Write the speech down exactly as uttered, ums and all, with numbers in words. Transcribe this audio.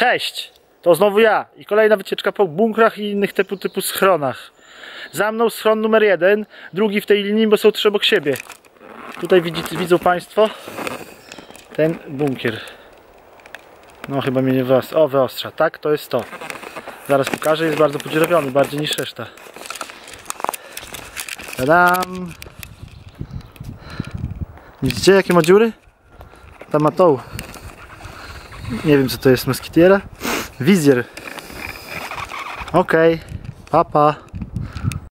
Cześć! To znowu ja i kolejna wycieczka po bunkrach i innych typu typu schronach. Za mną schron numer jeden, drugi w tej linii, bo są trzy obok siebie. Tutaj widzicie, widzą Państwo ten bunkier. No chyba mnie nie wyostrza. O, wyostrza. Tak, to jest to. Zaraz pokażę, jest bardzo podziurawiony, bardziej niż reszta. Tadam! Widzicie jakie ma dziury? Tam ma tą. Nie wiem co to jest, moskitiera? Wizjer. Okej, okay. Pa pa.